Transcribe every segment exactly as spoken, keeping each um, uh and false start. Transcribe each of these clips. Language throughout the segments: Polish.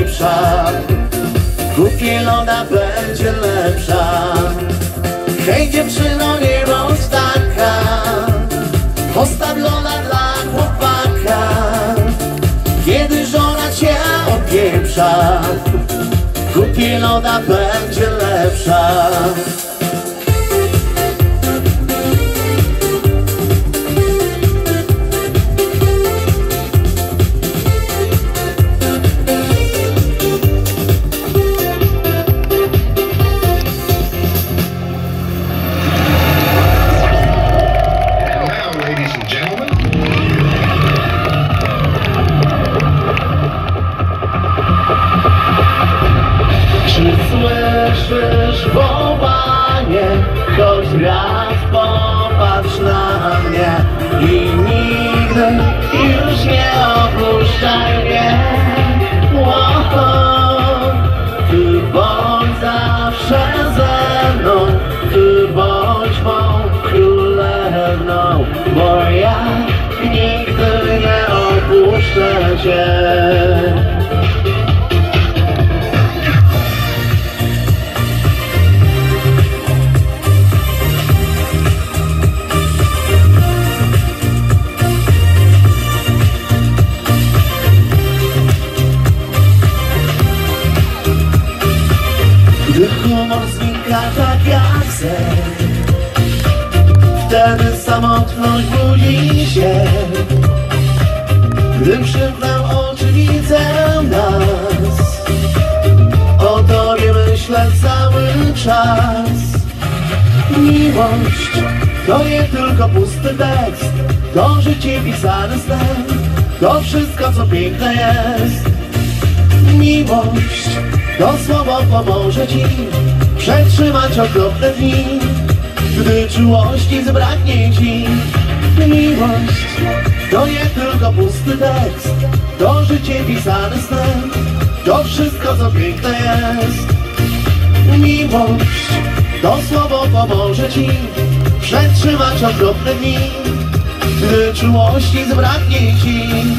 opieprza. Kupię loda, będzie lepsza. Hej dziewczyno, nie bądź taka, postaw loda dla chłopaka. Kiedy żona cię opieprza, kupię loda, będzie lepsza. Słyszysz wołanie, choć raz popatrz na mnie i nigdy już nie opuszczaj mnie. Wow, ty bądź zawsze ze mną, ty bądź mą królewną, bo ja nigdy nie opuszczę cię. Gdy humor znika tak jak sen, wtedy samotność budzi się. Gdy przymknę oczy, widzę nas, o tobie myślę cały czas. Miłość to nie tylko pusty tekst, to życie pisane snem, to wszystko co piękne jest. Miłość to słowo pomoże ci przetrzymać okropne dni, gdy czułości zbraknie ci. Miłość to nie tylko pusty tekst, to życie pisane snem, to wszystko co piękne jest. Miłość to słowo pomoże ci przetrzymać okropne dni, gdy czułości zbraknie ci.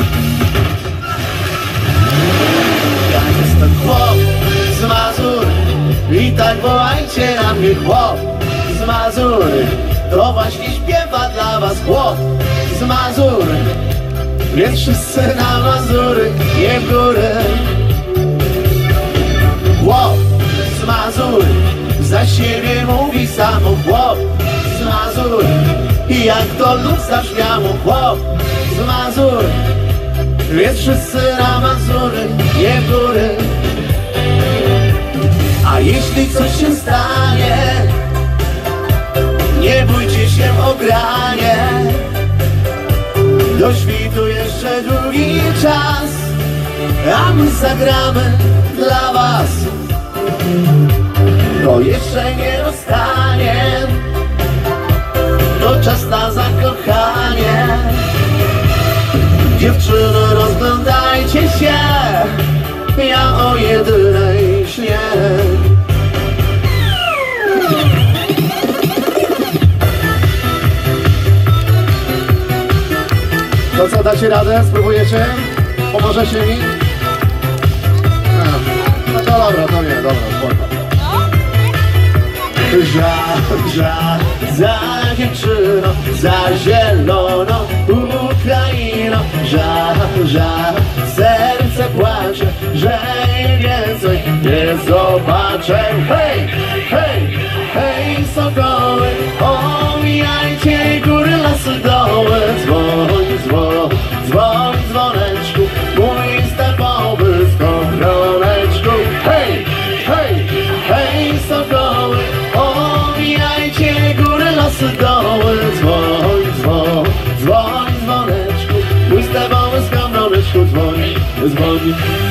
Ja jestem chłop z Mazur i tak wołajcie na mnie chłop z Mazur. To właśnie śpiewa dla was chłop z Mazur, więc wszyscy na Mazury, nie w górę. Chłop z Mazur za siebie mówi samo chłop z Mazur. I jak to lud zabrzmiało chłop z Mazur, więc wszyscy na Mazury, nie w góry. A jeśli coś się stanie, nie bójcie się o granie. Do świtu jeszcze długi czas, a my zagramy dla was. To jeszcze nie rozstanie, to czas na zakochanie. Dziewczyny, rozglądajcie się, ja o jedynej śnię. To co, dacie radę? Spróbujecie? Pomożecie mi? No, no to dobra, to nie, dobra, spoko. Ża, ża, za dziewczyną, za zieloną Ukrainą. Ża, ża, serce płacze, że więcej nie zobaczę. Hej, hej, hej, sokoły, omijajcie góry, lasy, doły. Dzwoń, dzwoń, dzwoń, dzwoneczku, mój stepowy skowroneczku. Hej, hej, hej, sokoły, omijajcie góry, lasy, doły. Dzwoń, dzwoń, dzwoń, dzwoneczku, mój stepowy skowroneczku. Dzwoń, dzwoń.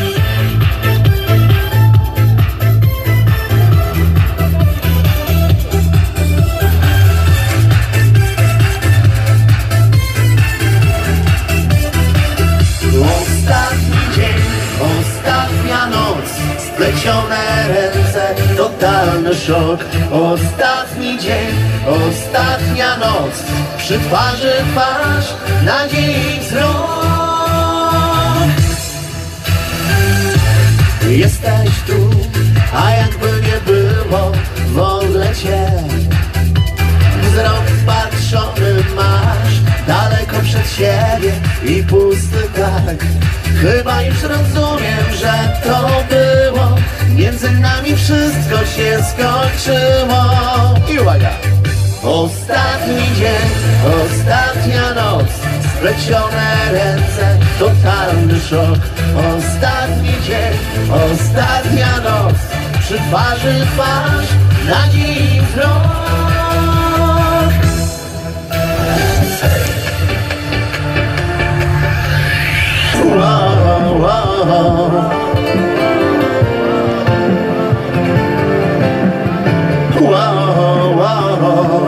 Splecione ręce, totalny szok. Ostatni dzień, ostatnia noc, przy twarzy twarz, nadziei wzrok. jesteś tu, a jakby nie było w ogóle cię. Wzrok wpatrzony masz daleko przed siebie i pusty tak. Chyba już rozumiem, że to było, między nami wszystko się skończyło. I uwaga! Ostatni dzień, ostatnia noc, splecione ręce, totalny szok. Ostatni dzień, ostatnia noc, przy twarzy twarz, nadziei wzrok. Wow, wow. Wow, wow.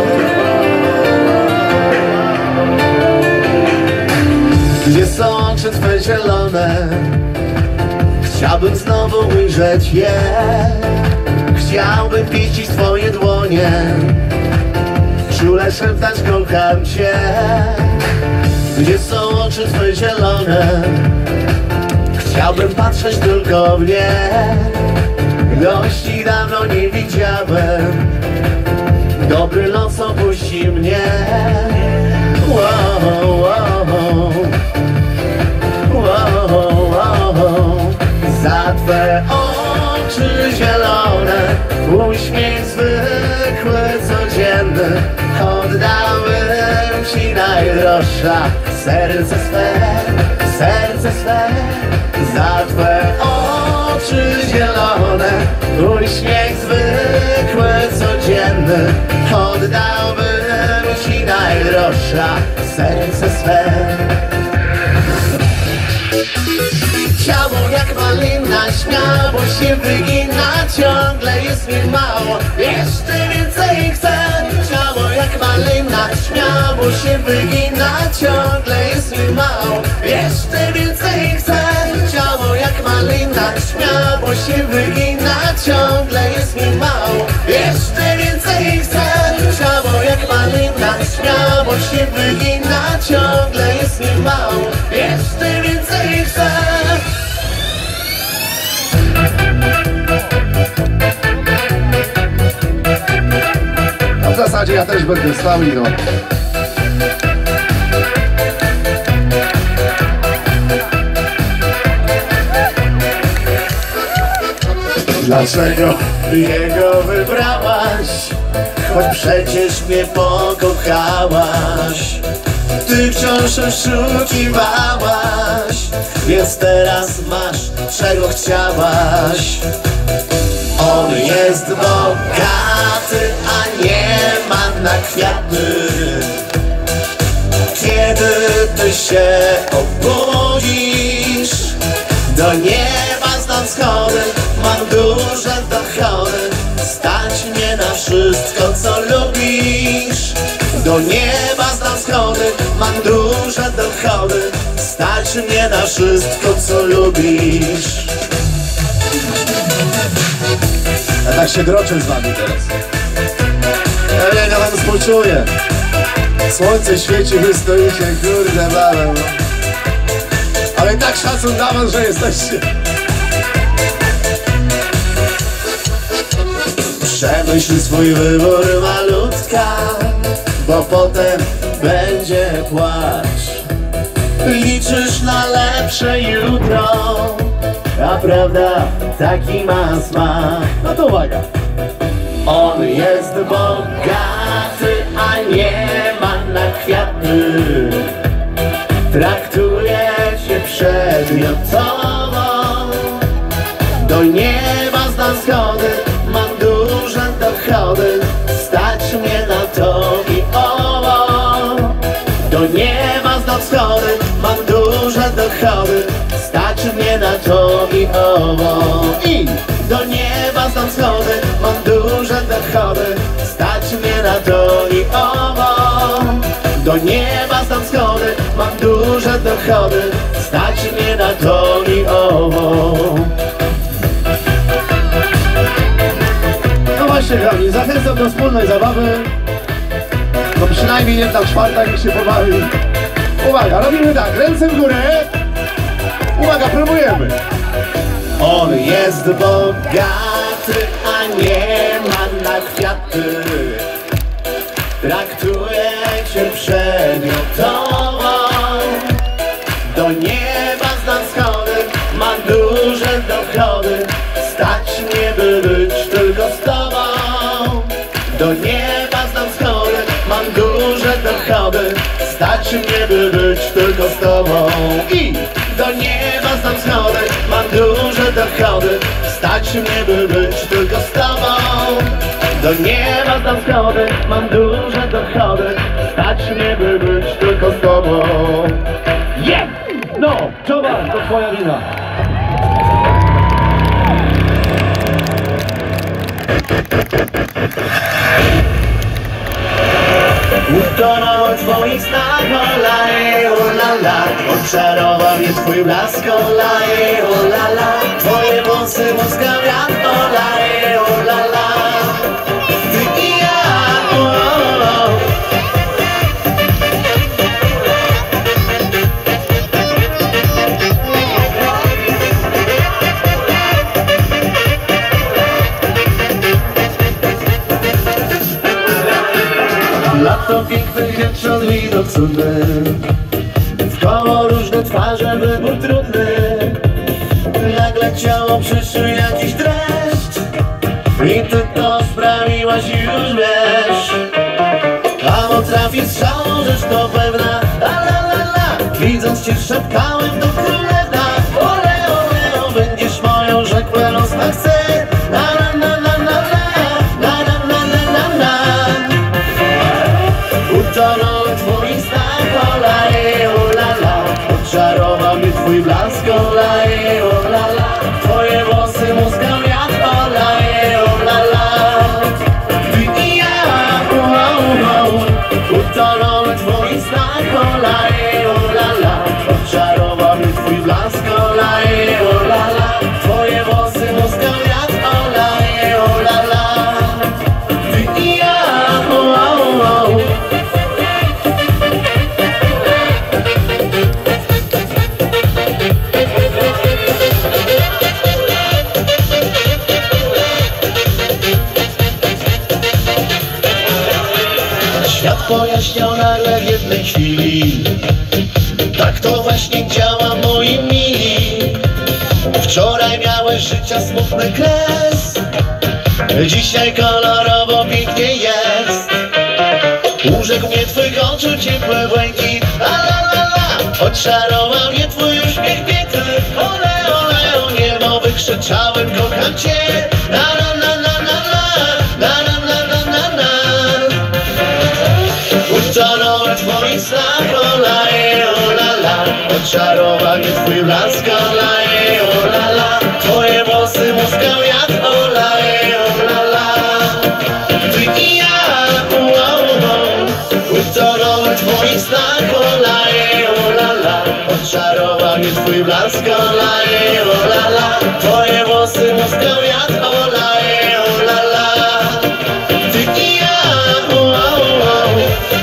Gdzie są oczy twe zielone? Chciałbym znowu ujrzeć je. Chciałbym pieścić twoje dłonie, czule szeptać kocham cię. Gdzie są oczy twe zielone? Chciałbym patrzeć tylko w nie. Dość ich dawno nie widziałem. Dobry los opuści mnie. Wow, wow. Wow, wow. Za twe oczy zielone, uśmiech zwykły, codzienny, oddałbym ci najdroższa serce swe, serce swe. Za twe oczy zielone, uśmiech zwykły, codzienny, oddałbym ci najdroższa serce swe. Ciało jak malina, śmiało się wygina, ciągle jest mi mało, jeszcze więcej chcę. Ciało jak malina, śmiało się wygina, ciągle jest mi mało, jeszcze więcej chcę. Ciało jak malina, śmiało się wygina, ciągle jest mi mało, jeszcze więcej chcę. Ciało jak malina, śmiało się wygina, ciągle jest mi mało, jeszcze więcej chcę. No w zasadzie ja też będę stał i no. Dlaczego jego wybrałaś, choć przecież mnie pokochałaś? Ty wciąż oszukiwałaś, więc teraz masz czego chciałaś. On jest bogaty, a nie ma na kwiaty. Kiedy ty się obudzisz, do nieba znam schody, mam duże dochody, stać mnie na wszystko co lubisz. Do nieba znam schody, mam duże dochody, stać mnie na wszystko co lubisz. Ja tak się droczę z wami teraz. Ja nie wam współczuję. Słońce świeci, wy stoicie, kurde bałem. Ale tak szacun dla was, że jesteście. Przemyśl swój wybór malutka, bo potem będzie płacz. Liczysz na lepsze jutro, a prawda taki ma smak. No to uwaga. On jest bogaty, a nie ma na kwiaty. Traktuje cię przedmiotowo. Do nieba znam schody, mam duże dochody, stać mnie na to i owo. Do nieba znam schody, mam duże dochody, stać mnie na to i owo. I do nieba znam schody, mam duże dochody, stać mnie na to i owo. Do nieba znam schody, mam duże dochody, stać mnie na to i owo. No właśnie, kochani, zachęcam do wspólnej zabawy. No przynajmniej jedna czwarta, jak się pobawi. Uwaga, robimy tak, ręce w górę. Uwaga, próbujemy. On jest jest bogaty, a nie ma na kwiaty. Traktuje cię przedmiotowo. Do nieba zna schody, ma duże dochody. Stać mnie, by być tylko z tobą. Do nieba znam schody, mam duże dochody. Stać mnie, by być tylko z tobą. I do nieba znam schody, mam duże dochody. Stać mnie, by być tylko z tobą. Do nieba znam schody, mam duże dochody. Stać mnie, by być tylko z tobą. Yeah! No, czoła, to twoja wina. Utonął w twoich snach, olaje, olala. Odczarował mnie twój blask, olaje, olala. Twoje włosy muska wiatr, olaje, olala. Ty i ja, o, o, o. Lato pięknych wieczór, widok cudny. Wkoło różne twarze, wybór trudny. Nagle ciało przyszły jakiś dreszcz i ty to sprawiłaś, już wiesz. A potrafi strzałą, rzecz to pewna. La la la la. Widząc cię szeptałem do królewna. Ole, ole, o, będziesz moją, rzekła losna chcę. La la la la la la. La la la la la la. Utonąłem w twoich snach, olaje, olala. Odczarował mnie twój blask, olaje, olala. Twoje włosy muskał wiatr, olaje, olala. Ty i ja, wow, wow. Utonąłem w twoich snach, olaje, olala. Odczarował mnie twój blask, olaje, olala. Twoje włosy muskał wiatr, olaje, olala. Ty i ja, wow, wow. Świat pojaśniał nagle w jednej chwili. Tak to właśnie działa, moi mili. Wczoraj miałeś życia smutny kres. Dzisiaj kolorowo pięknie jest. Urzekł mnie twych oczu ciepłe błękit. La la la la. Odczarował mnie twój uśmiech piękny. Ole, ole, o niebo wykrzyczałem, kocham cię. La la la la la la. La la la la la la. Utonąłem w twoich snach, olaje, olala. Odczarował mnie twój blask, olaje, olala. Twoje włosy muskał wiatr, olaje, olala. Ty i ja, wow, wow. Utonąłem w twoich snach, olaje, olala. Odczarował mnie twój blask, olaje, olala. Twoje włosy muskał wiatr, olaje, olala. Ty i ja, wow, wow.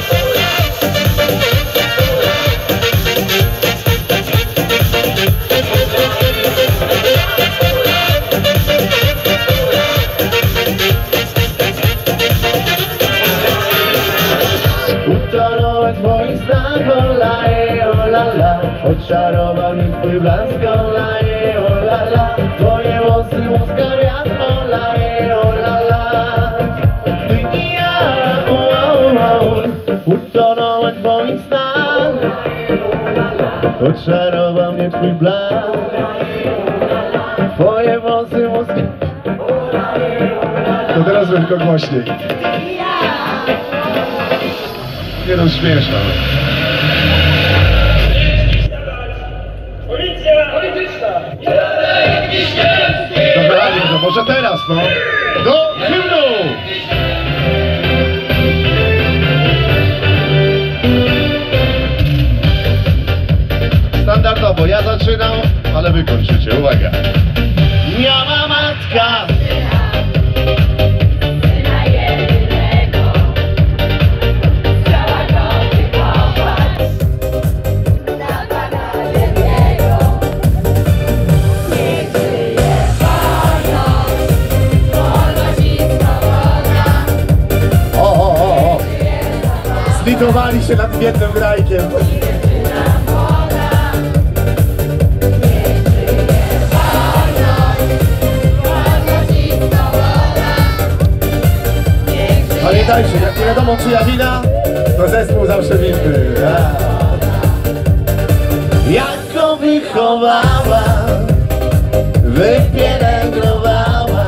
Utonąłem w twoich snach, olaje, olala. Odczarował mnie twój blask, olaje, olala. Twoje włosy muska wiatr, olaje, olala. Ty i ja, wow, wow. Utonąłem w twoich snach, odczarował mnie twój blask. Twoje włosy muska. To teraz tylko głośniej. Nie no, śmieszne. Policja! Polityczna! Dobra, nie, no może teraz, no. Do hymnu! Standardowo, ja zaczynam, ale wy kończycie. Uwaga. Miała matka Zlitowali się nad biednym grajkiem. Pamiętajcie, jak nie wiadomo czyja wina, to zespół zawsze winny. Jak go wychowała, wypielęgnowała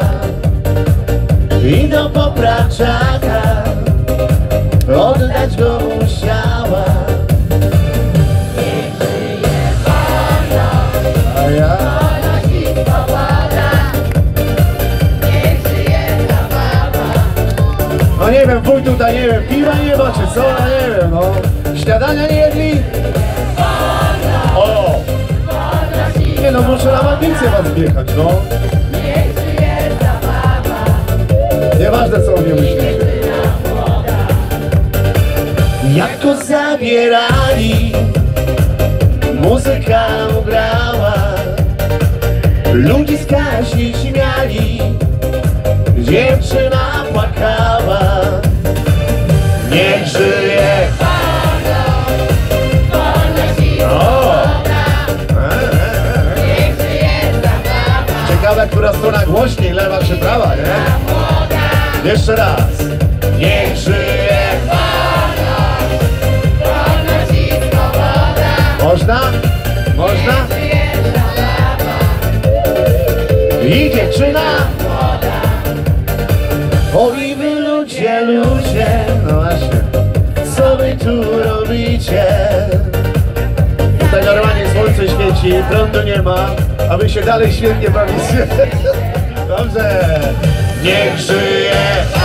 i do popraczaka oddać go musiała. A ja? No nie wiem, wuj tutaj, nie wiem, piwa nie ma, czy co, no nie wiem, no. Śniadania nie jedli? O! Nie no, muszę na magnicję was wjechać, no. Nieważne co o mnie myślicie. Jak go zabierali, muzyka grała, ludziska się śmiali, dziewczyna płakała. Niech żyje o! Ciekawe, która strona głośniej, lewa czy prawa, nie? Jeszcze raz. Niech żyje Można? Można? i dziewczyna. O i wy ludzie, ludzie, No właśnie. co wy tu robicie? Tutaj normalnie słońce świeci, prądu nie ma, a wy się dalej świetnie bawicie. Dobrze. Niech żyje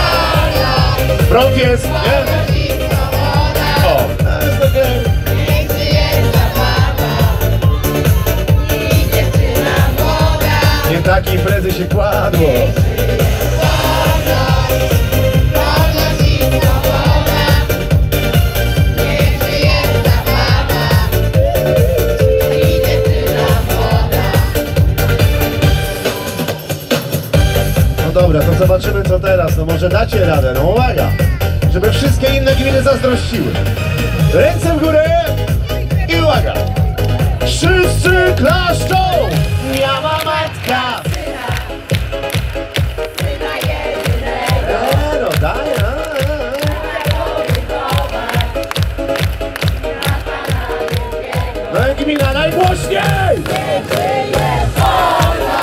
Prąd jest, nie? O, to jest okej. Nie takiej imprezy się kładło. No dobra, to zobaczymy co teraz. No może dacie radę, no uwaga. Żeby wszystkie inne gminy zazdrościły. Ręce w górę i uwaga. Wszyscy klaszczą! miała matka. E, no daj, a, a. No i gmina najgłośniej! A.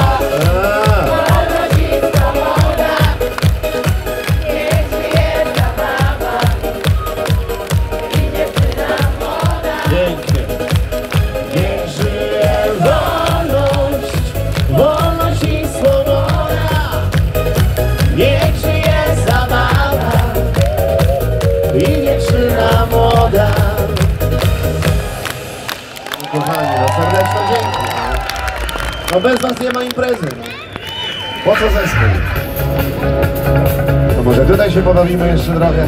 Pięknie. Niech żyje wolność, wolność i swoboda. Niech żyje zabawa i dziewczyna młoda. Kochani, no serdeczne dzięki. No bez was nie ma imprezy. Po co zespół? No może tutaj się pobawimy jeszcze trochę.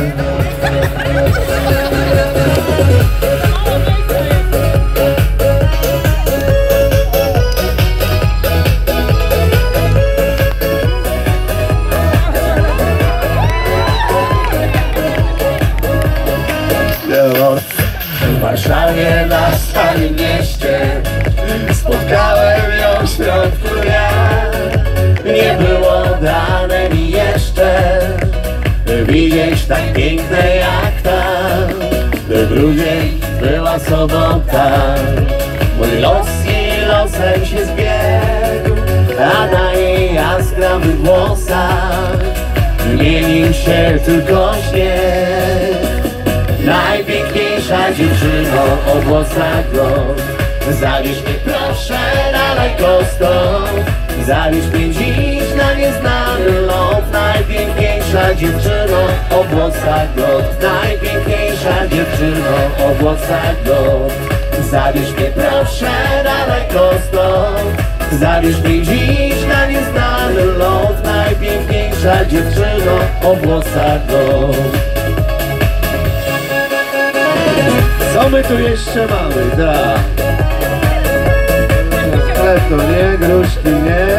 W Warszawie na Starym Mieście spotkałem ją w środku ja. Nie było dane mi jeszcze widzieć tak piękne jak ta. Grudzień była sobota, mój los i losem się zbiegł, a na jej jaskrawych włosach zmienił się tylko śnieg. Najpiękniejsza dziewczyno o włosach blond, zawieź mnie proszę daleko stąd. Zawieź mnie dziś na nieznany lot. Najpiękniejsza dziewczyno o włosach blond, najpiękniejsza dziewczyno o włosach blond. Zawieź mnie proszę daleko stąd. Zawieź mnie dziś na nieznany lot. Najpiękniejsza dziewczyno o włosach blond. Co my tu jeszcze mamy? Da. Chleb to nie, gruszki nie.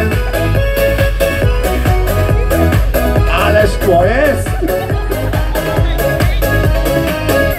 Ale szkło jest.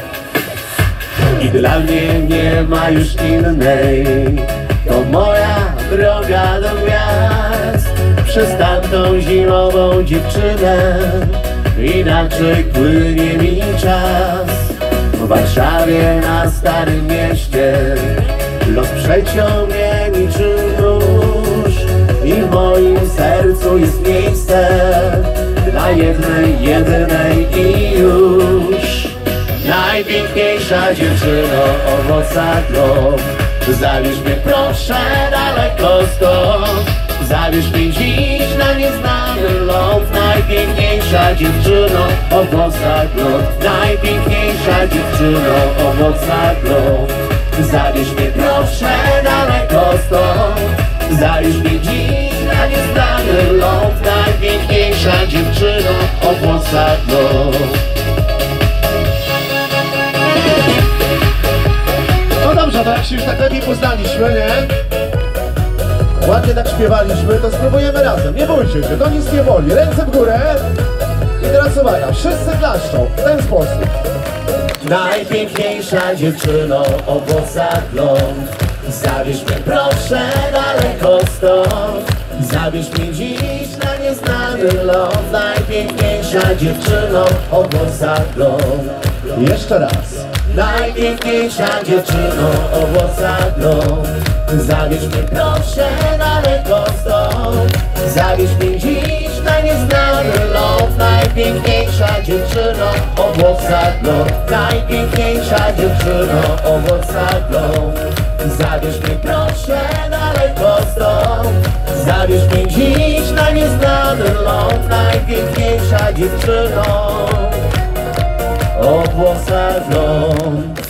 Dla mnie nie ma już innej. To moja droga do gwiazd. Przez tamtą zimową dziewczynę inaczej płynie mi czas. W Warszawie na Starym Mieście los przeciągnie niczym nóż i w moim sercu jest miejsce dla jednej, jedynej i już. Najpiękniejsza dziewczyno o włosach blond, zabierz mnie proszę daleko stąd. Zabierz mnie dziś na nieznany ląd. Najpiękniejsza dziewczyno o włosach blond, najpiękniejsza dziewczyno o włosach blond. Zabierz mnie proszę daleko stąd. Zabierz mnie dziś na nieznany ląd. Najpiękniejsza dziewczyno o włosach blond. No dobrze, to jak się już tak lepiej poznaliśmy, nie? Ładnie tak śpiewaliśmy, to spróbujemy razem. Nie bójcie się, to nic nie boli. Ręce w górę. I teraz uwaga, wszyscy klaszczą w ten sposób. Najpiękniejsza dziewczyno o włosach blond, zabierz mnie proszę daleko stąd. Zabierz mnie dziś na nieznany ląd. Najpiękniejsza dziewczyno o włosach blond. Jeszcze raz. Najpiękniejsza dziewczyno o włosach blond, zabierz mnie proszę daleko stąd. Zabierz mnie dziś na nieznany ląd. Najpiękniejsza dziewczyno o włosach blond. Najpiękniejsza dziewczyno o włosach blond, zabierz mnie proszę daleko stąd. Zabierz mnie dziś na nieznany ląd. Najpiękniejsza dziewczyno o włosach blond.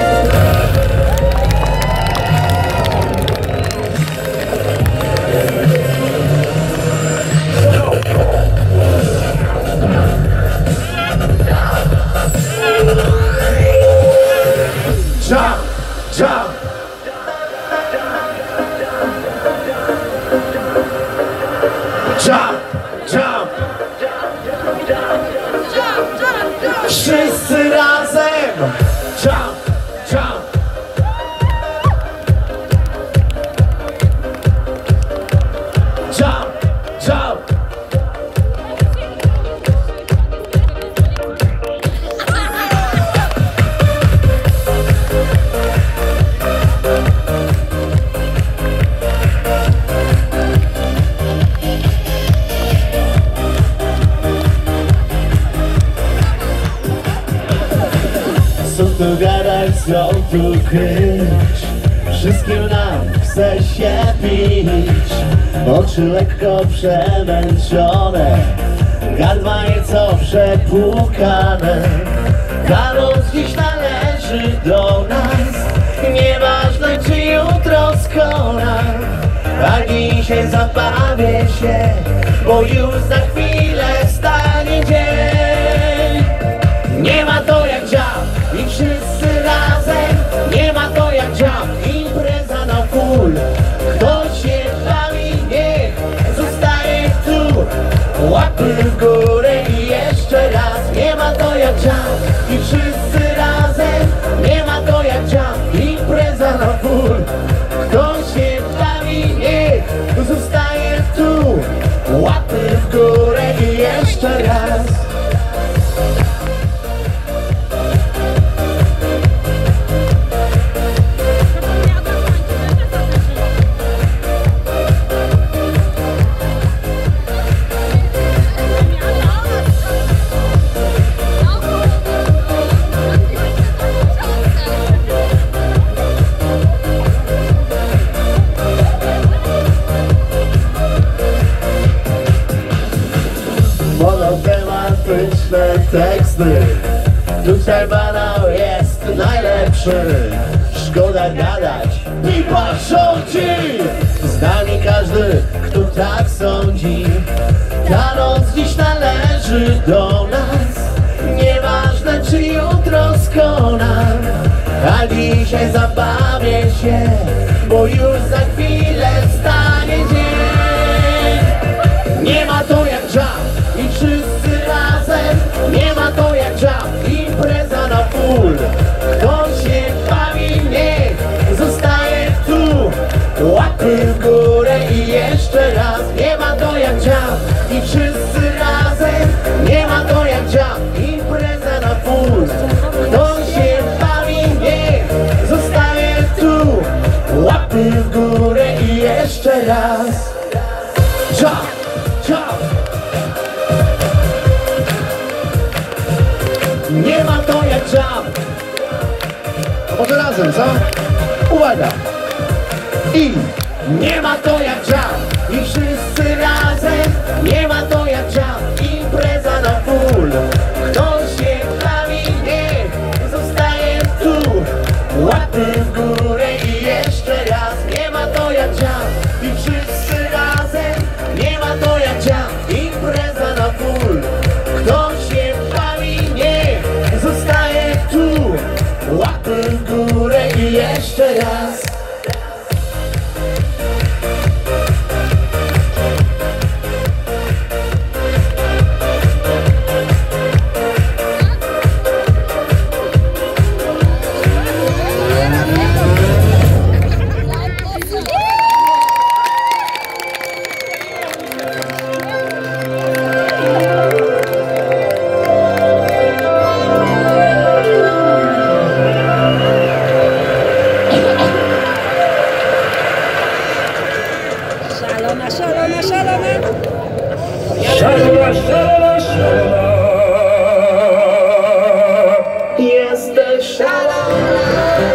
Jump, jump. Jump, jump. Wszyscy razem. Jump, jump. Jump, jump. Co tu gadać, co tu kryć? Wszystkim nam chce się pić. Oczy lekko przemęczone, gardła nieco przepłukane. Ta noc dziś należy do nas, nieważne czy jutro skona. A dzisiaj zabawię się, bo już za chwilę stanie dzień. Nie ma to jak jam i wszyscy razem. Nie ma to jak jam, impreza na full. Kto się bawi, niech zostaje tu. Łapy w górę i jeszcze raz. Nie ma to jak jam i wszyscy razem. Nie ma to jak jam, impreza na full. Kto się bawi, niech zostaje tu. Łapy w górę i jeszcze raz. Monotematyczne teksty, tutaj banał jest najlepszy. Szkoda gadać i patrzą ci. Z nami każdy, kto tak sądzi. Ta noc dziś należy do nas, nieważne czy jutro skona. A dzisiaj zabawię się, bo już za chwilę stanie dzień. Nie ma to jak jam i wszyscy razem. Nie ma to jak jam, impreza na full. Kto się bawi, w górę i jeszcze raz. Jump, jump. Nie ma to jak jump. A może razem, co? Uwaga! I Nie ma to jak jump. I wszyscy razem. Nie ma to jak jump. Impreza na full. Ktoś się bawi, niech zostaje tu. Łapy w górę i jeszcze raz. Nie ma to jak jump. I wszyscy razem. Nie ma to jak jump. Impreza na full. Ktoś się bawi, niech zostaje tu. Łapy w górę i jeszcze raz. Szalona, szalona, szalona. Szalona, szalona, szalona. Jesteś szalona.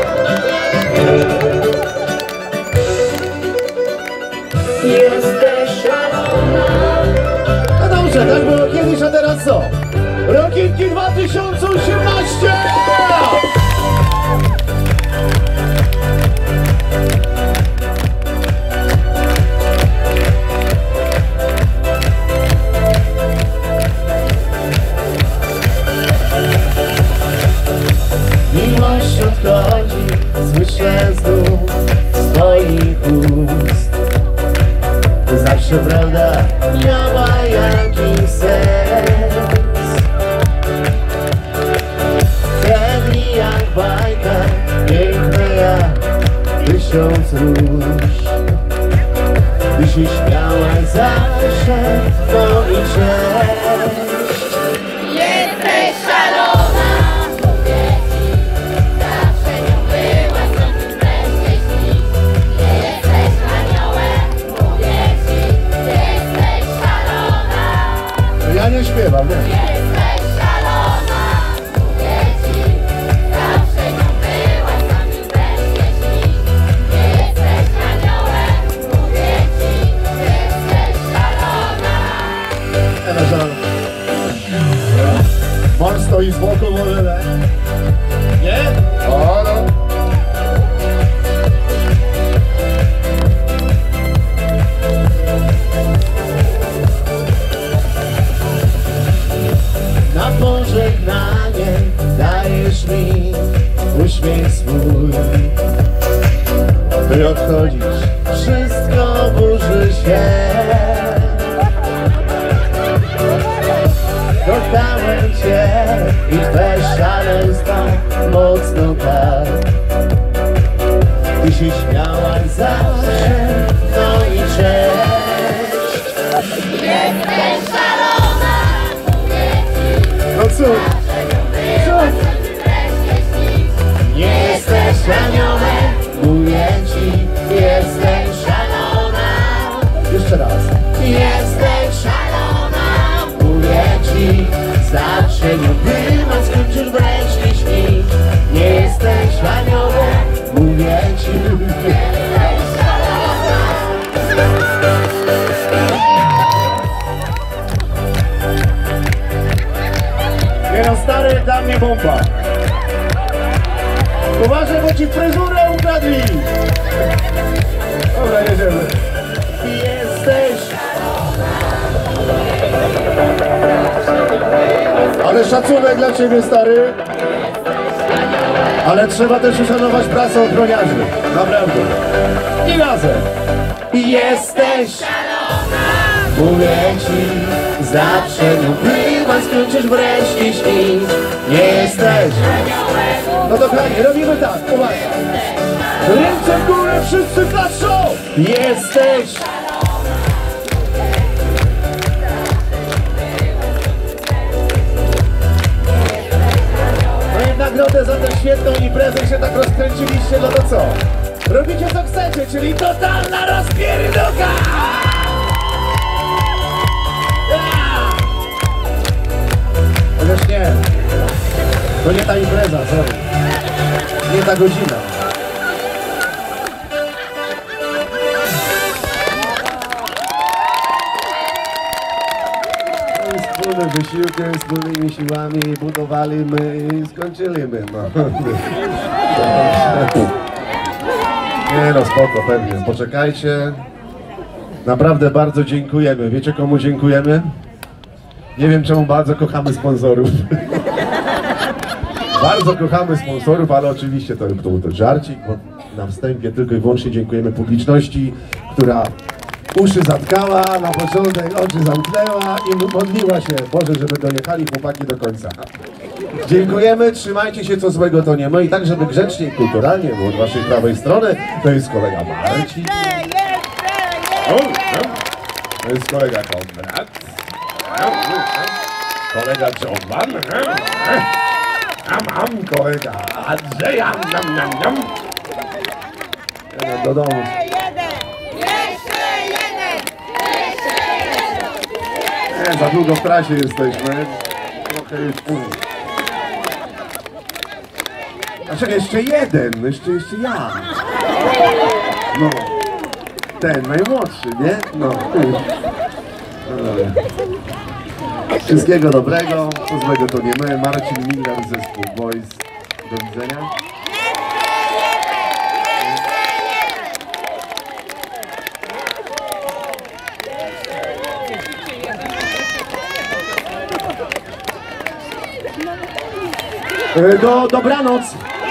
Jesteś szalona. no dobrze, tak było kiedyś, a teraz co? Rokinki dwa tysiące osiemnaście! Miłość odchodzi, słyszę znów z twoich ust. Zawsze prawda miała jakiś sens. Wtedy jak bajka, piękna jak tysiąc róż. Ty się śmiałaś zawsze, no i cześć. Jesteś szalona. Mówię ci, zawsze nią byłaś, co mi wreszcie śnić. Jesteś aniołem. Mówię ci, jesteś szalona. Ja nie śpiewam, nie? Jesteś szalona. Mówię ci, zawsze nią byłaś, co mi wreszcie śnić. Jesteś aniołem. Mówię ci, jesteś szalona. Ewa żal. Mąż stoi z boku, może tak? Nie? O, no. Na pożegnanie dajesz mi uśmiech swój. Ty odchodzisz, wszystko burzy się. Kochałem cię i twe szaleństwo mocno tak. Ty się śmiałaś zawsze, no i cześć. Jesteś szalona. Mówię ci, No cóż, zawsze nią byłaś, co mi wreszcie śnić. Nie jesteś aniołem, mówię ci, jesteś szalona. jeszcze raz. Jesteś szalona, mówię ci, zawsze nią byłaś, skończysz wreszcie śnić. Nie jesteś aniołem, mówię ci. Jesteś szalona. Nie no, stary, dla mnie bomba. Uważaj, bo ci fryzurę ukradli. Dobra, jedziemy. Jesteś. Ale szacunek dla ciebie, stary. Ale trzeba też uszanować pracę ochroniarzy. Naprawdę. I razem. Jesteś. Mówię ci, zawsze nią byłaś, skończysz wreszcie śnić. Nie jesteś. No to kochani, robimy tak, uwaga. Ręce w górę, wszyscy klaszczą. Jesteś. No i nagrodę za tę świetną imprezę się tak rozkręciliście, no to co? Robicie co chcecie, czyli totalna rozpierducha! Chociaż nie, to nie ta impreza, sorry. Nie ta godzina. Wspólnym wysiłkiem, wspólnymi siłami budowaliśmy i skończyliśmy, no. Nie no, spoko, pewnie. Poczekajcie. Naprawdę bardzo dziękujemy. Wiecie, komu dziękujemy? Nie wiem, czemu bardzo kochamy sponsorów. Bardzo kochamy sponsorów, ale oczywiście to, to był to żarcik, bo na wstępie tylko i wyłącznie dziękujemy publiczności, która uszy zatkała, na początek oczy zamknęła i modliła się, Boże, żeby dojechali chłopaki do końca. Dziękujemy, trzymajcie się, co złego to nie my i tak, żeby grzecznie i kulturalnie było od waszej prawej strony, to jest kolega Marcin. To jest kolega Konrad. Kolega Jovan. A mam kolega Andrzeja. Nam, nam, nam. Do domu. Nie, za długo w trasie jesteśmy. Trochę już pół. Znaczy jeszcze jeden, jeszcze jeszcze ja. No. Ten najmłodszy, nie? No. No. Wszystkiego dobrego, co złego to nie my. Marcin Miller, zespół Boys. Do widzenia. Do dobranoc.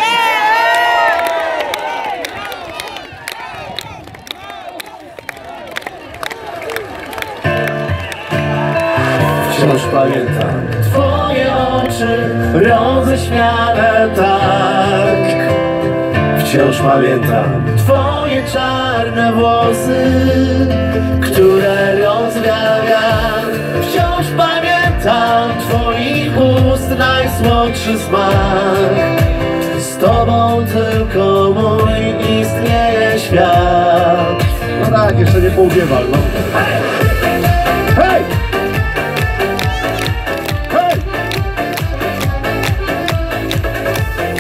Wciąż pamiętam twoje oczy roześmiane tak. Wciąż pamiętam twoje czarne włosy, które rozwia wiatr. Wciąż pamiętam twoich ust najsłodszy smak. Z tobą tylko mój istnieje świat. No tak, jeszcze nie pougiewal, no.